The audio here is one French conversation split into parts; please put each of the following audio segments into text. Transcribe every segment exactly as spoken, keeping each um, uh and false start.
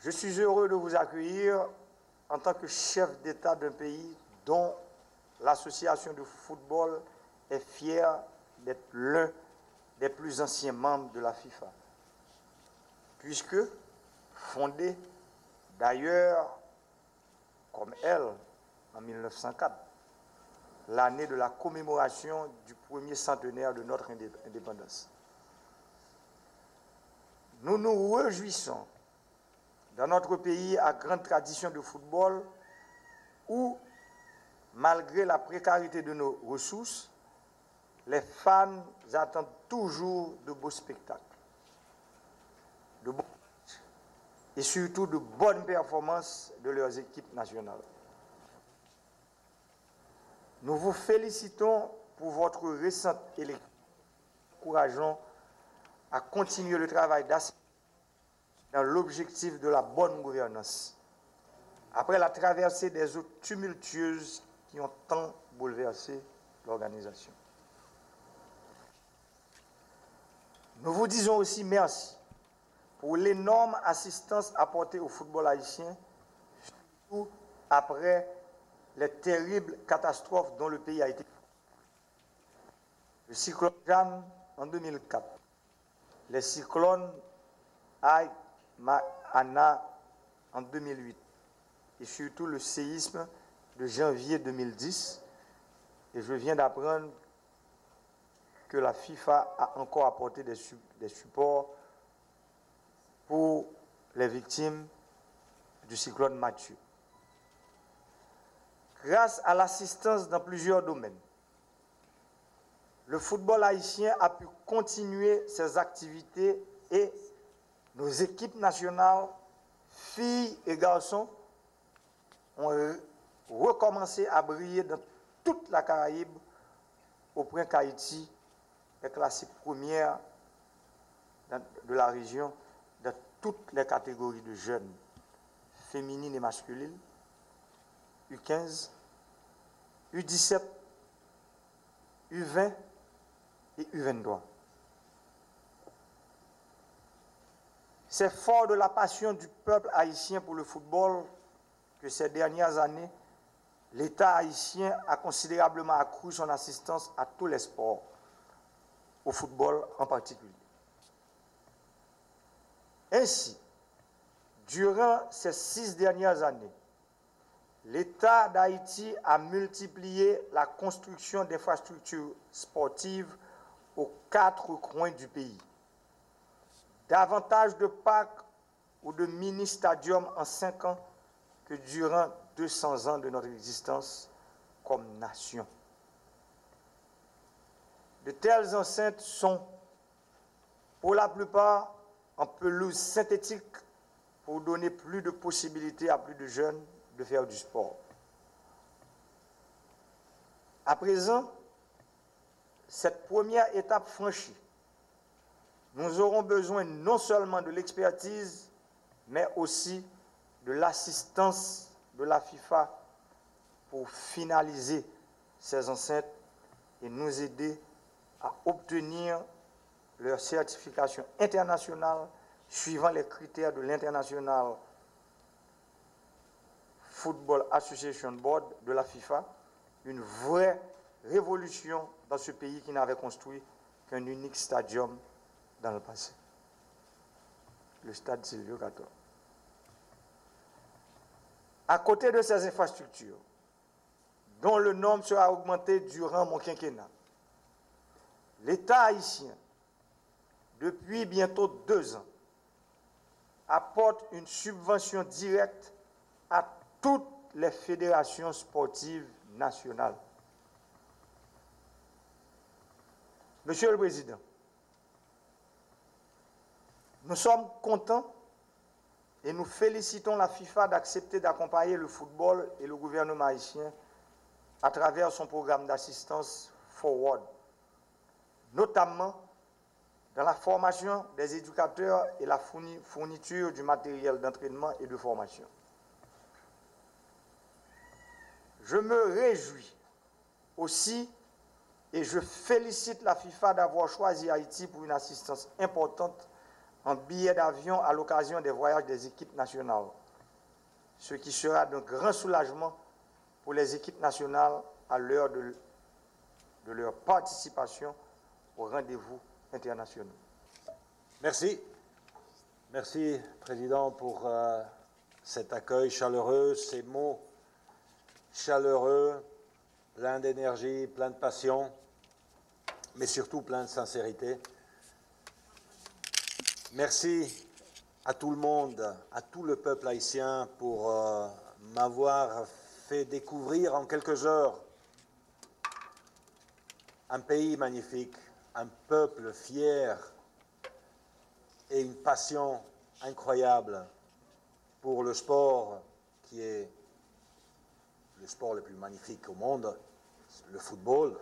Je suis heureux de vous accueillir en tant que chef d'État d'un pays dont l'association de football est fière d'être l'un des plus anciens membres de la FIFA, puisque fondée d'ailleurs comme elle en mille neuf cent quatre, l'année de la commémoration du premier centenaire de notre indépendance. Nous nous réjouissons dans notre pays à grande tradition de football où, malgré la précarité de nos ressources, les fans attendent toujours de beaux spectacles, de beaux matchs et surtout de bonnes performances de leurs équipes nationales. Nous vous félicitons pour votre récente élection. Nous encourageons à continuer le travail d'assistance dans l'objectif de la bonne gouvernance, après la traversée des eaux tumultueuses qui ont tant bouleversé l'organisation. Nous vous disons aussi merci pour l'énorme assistance apportée au football haïtien, surtout après les terribles catastrophes dont le pays a été. Le cyclone Jeanne en deux mille quatre, les cyclones Aïe, Anna en deux mille huit et surtout le séisme de janvier deux mille dix. Et je viens d'apprendre que la FIFA a encore apporté des, su des supports pour les victimes du cyclone Mathieu. Grâce à l'assistance dans plusieurs domaines, le football haïtien a pu continuer ses activités et nos équipes nationales, filles et garçons, ont recommencé à briller dans toute la Caraïbe, au point qu'Haïti est classée première de la région dans toutes les catégories de jeunes, féminines et masculines, U quinze, U dix-sept, U vingt et U vingt-trois. C'est fort de la passion du peuple haïtien pour le football que ces dernières années, l'État haïtien a considérablement accru son assistance à tous les sports, au football en particulier. Ainsi, durant ces six dernières années, l'État d'Haïti a multiplié la construction d'infrastructures sportives aux quatre coins du pays. Davantage de parcs ou de mini-stadiums en cinq ans que durant deux cents ans de notre existence comme nation. De telles enceintes sont, pour la plupart, en pelouse synthétique pour donner plus de possibilités à plus de jeunes de faire du sport. À présent, cette première étape franchie, nous aurons besoin non seulement de l'expertise, mais aussi de l'assistance de la FIFA pour finaliser ces enceintes et nous aider à obtenir leur certification internationale suivant les critères de l'International Football Association Board de la FIFA, une vraie révolution dans ce pays qui n'avait construit qu'un unique stadium dans le passé, le stade Silvio quatorze. À côté de ces infrastructures, dont le nombre sera augmenté durant mon quinquennat, l'État haïtien, depuis bientôt deux ans, apporte une subvention directe à toutes les fédérations sportives nationales. Monsieur le Président, nous sommes contents et nous félicitons la FIFA d'accepter d'accompagner le football et le gouvernement haïtien à travers son programme d'assistance Forward, notamment dans la formation des éducateurs et la fourniture du matériel d'entraînement et de formation. Je me réjouis aussi et je félicite la FIFA d'avoir choisi Haïti pour une assistance importante en billets d'avion à l'occasion des voyages des équipes nationales, ce qui sera d'un grand soulagement pour les équipes nationales à l'heure de, de leur participation aux rendez-vous internationaux. Merci. Merci, Président, pour euh, cet accueil chaleureux, ces mots chaleureux, plein d'énergie, plein de passion, mais surtout plein de sincérité. Merci à tout le monde, à tout le peuple haïtien pour euh, m'avoir fait découvrir en quelques heures un pays magnifique, un peuple fier et une passion incroyable pour le sport qui est le sport le plus magnifique au monde, le football.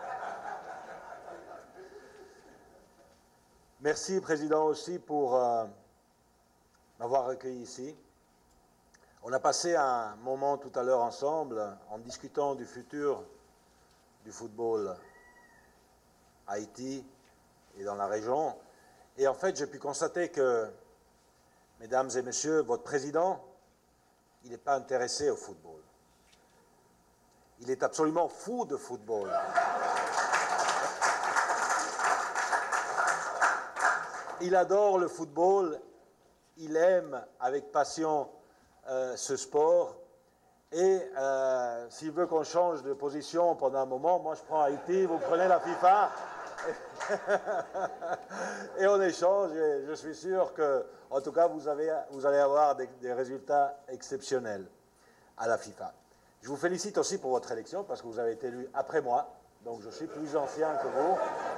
Merci, Président, aussi pour euh, m'avoir recueilli ici. On a passé un moment tout à l'heure ensemble en discutant du futur du football à Haïti et dans la région. Et en fait, j'ai pu constater que, mesdames et messieurs, votre président, il n'est pas intéressé au football. Il est absolument fou de football. Il adore le football, il aime avec passion euh, ce sport. Et euh, s'il veut qu'on change de position pendant un moment, moi je prends Haïti, vous prenez la FIFA. Et on échange, et je suis sûr que, en tout cas, vous, avez, vous allez avoir des, des résultats exceptionnels à la FIFA. Je vous félicite aussi pour votre élection, parce que vous avez été élu après moi, donc je suis plus ancien que vous.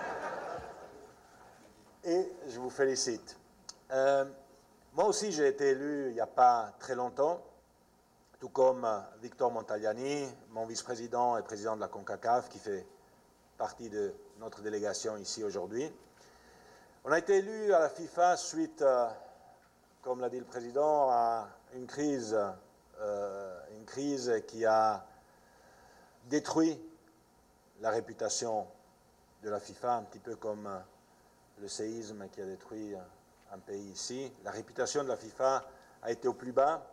Et je vous félicite. Euh, moi aussi, j'ai été élu il n'y a pas très longtemps, tout comme Victor Montagliani, mon vice-président et président de la CONCACAF, qui fait partie de notre délégation ici aujourd'hui. On a été élu à la FIFA suite, euh, comme l'a dit le président, à une crise, euh, une crise qui a détruit la réputation de la FIFA, un petit peu comme euh, le séisme qui a détruit un pays ici. La réputation de la FIFA a été au plus bas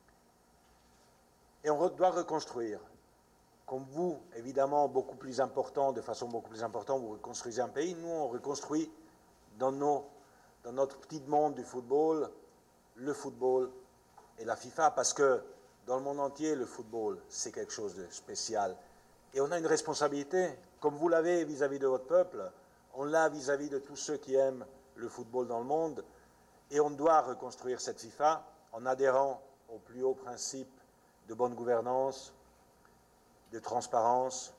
et on doit reconstruire. Comme vous, évidemment, beaucoup plus important, de façon beaucoup plus importante, vous reconstruisez un pays. Nous, on reconstruit dans, nos, dans notre petit monde du football, le football et la FIFA, parce que dans le monde entier, le football, c'est quelque chose de spécial. Et on a une responsabilité, comme vous l'avez vis-à-vis de votre peuple, on l'a vis-à-vis de tous ceux qui aiment le football dans le monde, et on doit reconstruire cette FIFA en adhérant aux plus hauts principes de bonne gouvernance, de transparence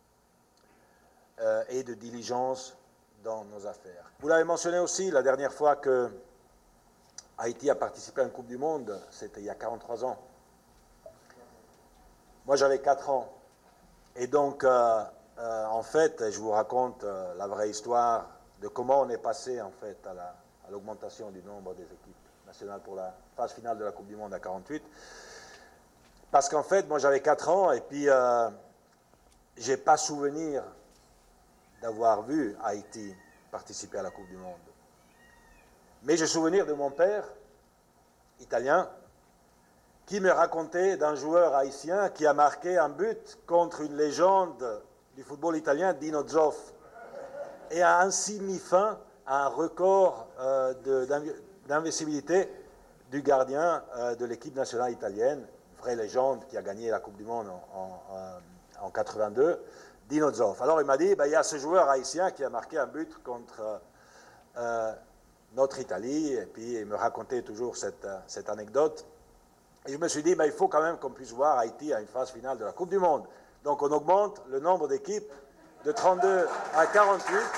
euh, et de diligence dans nos affaires. Vous l'avez mentionné aussi la dernière fois que Haïti a participé à une Coupe du Monde, c'était il y a quarante-trois ans. Moi j'avais quatre ans. Et donc, euh, euh, en fait, je vous raconte euh, la vraie histoire de comment on est passé en fait à l'augmentation du nombre des équipes nationales pour la phase finale de la Coupe du Monde à quarante-huit. Parce qu'en fait, moi j'avais quatre ans et puis euh, je n'ai pas souvenir d'avoir vu Haïti participer à la Coupe du Monde. Mais j'ai souvenir de mon père, italien, qui me racontait d'un joueur haïtien qui a marqué un but contre une légende du football italien, Dino Zoff, et a ainsi mis fin à un record euh, d'invincibilité du gardien euh, de l'équipe nationale italienne, vraie légende qui a gagné la Coupe du Monde en, en, en quatre-vingt-deux, Dino Zoff. Alors il m'a dit, ben, il y a ce joueur haïtien qui a marqué un but contre euh, notre Italie, et puis il me racontait toujours cette, cette anecdote. Et je me suis dit, ben, il faut quand même qu'on puisse voir Haïti à une phase finale de la Coupe du Monde. Donc on augmente le nombre d'équipes de trente-deux à quarante-huit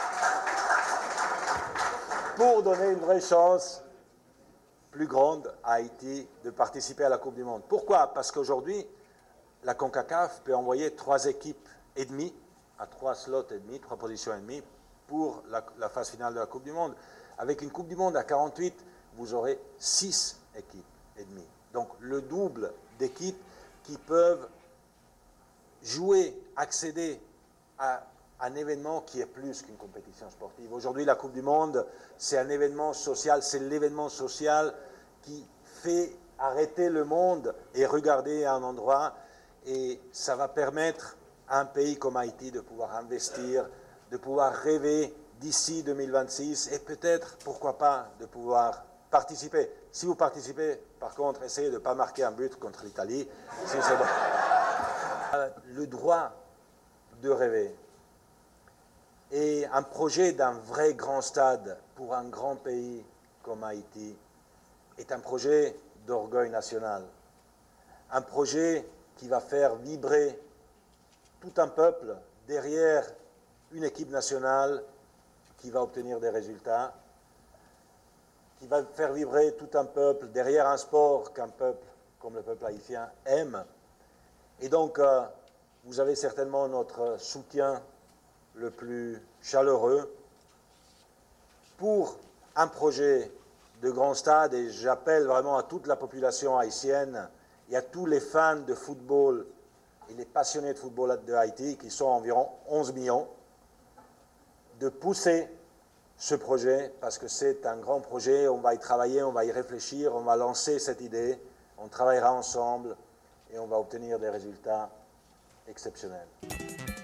pour donner une vraie chance plus grande à Haïti de participer à la Coupe du Monde. Pourquoi? Parce qu'aujourd'hui, la CONCACAF peut envoyer trois équipes et demie, à trois slots et demi, trois positions et demie, pour la, la phase finale de la Coupe du Monde. Avec une Coupe du Monde à quarante-huit, vous aurez six équipes et demie. Donc le double d'équipes qui peuvent jouer, accéder à un événement qui est plus qu'une compétition sportive. Aujourd'hui, la Coupe du Monde, c'est un événement social, c'est l'événement social qui fait arrêter le monde et regarder à un endroit, et ça va permettre à un pays comme Haïti de pouvoir investir, de pouvoir rêver d'ici deux mille vingt-six et peut-être, pourquoi pas, de pouvoir participer. Si vous participez, par contre, essayez de ne pas marquer un but contre l'Italie. Si c'est bon. Le droit de rêver et un projet d'un vrai grand stade pour un grand pays comme Haïti est un projet d'orgueil national, un projet qui va faire vibrer tout un peuple derrière une équipe nationale qui va obtenir des résultats, qui va faire vibrer tout un peuple derrière un sport qu'un peuple comme le peuple haïtien aime. Et donc, euh, vous avez certainement notre soutien le plus chaleureux pour un projet de grand stade, et j'appelle vraiment à toute la population haïtienne et à tous les fans de football et les passionnés de football de Haïti, qui sont environ onze millions, de pousser ce projet, parce que c'est un grand projet, on va y travailler, on va y réfléchir, on va lancer cette idée, on travaillera ensemble et on va obtenir des résultats exceptionnels.